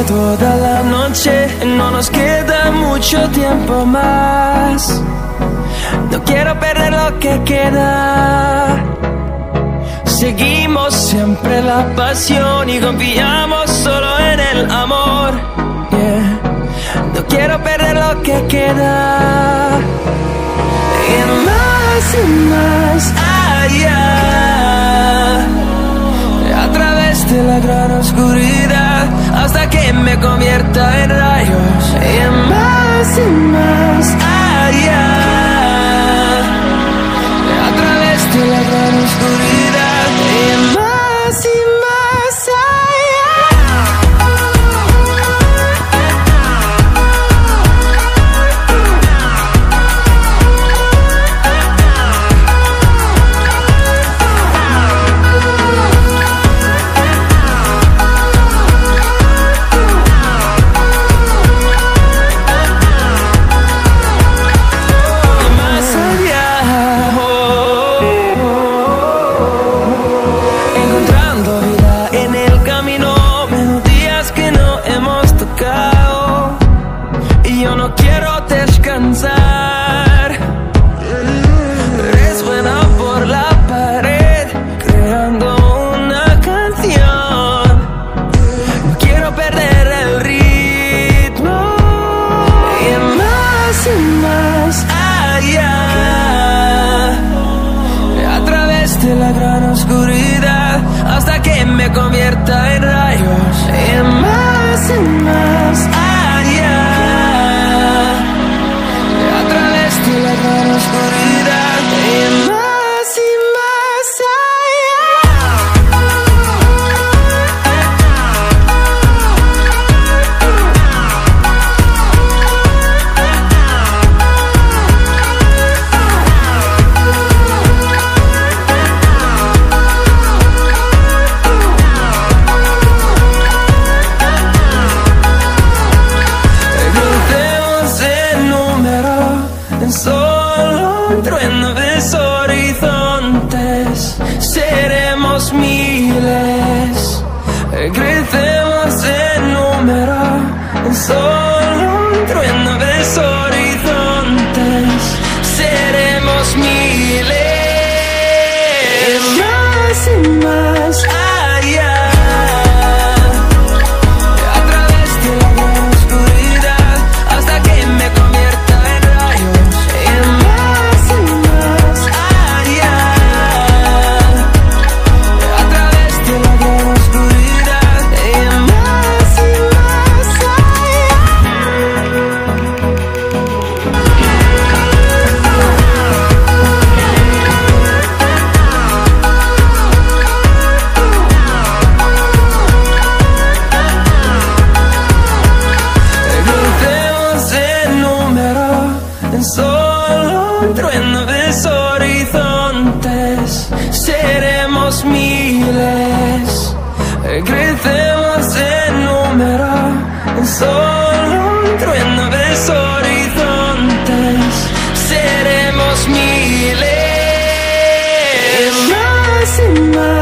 toda la noche, no nos queda mucho tiempo más. No quiero perder lo que queda. Seguimos siempre la pasión y confiamos solo en el amor. Yeah. No quiero perder lo que queda. Y más allá, a través de la gran oscuridad, hasta que me convierta en rayos. Y más allá, a través de la gran oscuridad. Y más convierta en rayos. Y más allá, a través de la gran oscuridad. Y más crecemos en número, en solo un trueno de horizontes. Seremos miles. Más allá, a través de la gran oscuridad, hasta que me convierta en rayos. Y más allá, a través de la gran oscuridad. Solo un trueno de horizontes. Seremos miles. Crecemos en número, en solo un trueno de horizontes. Seremos miles. Más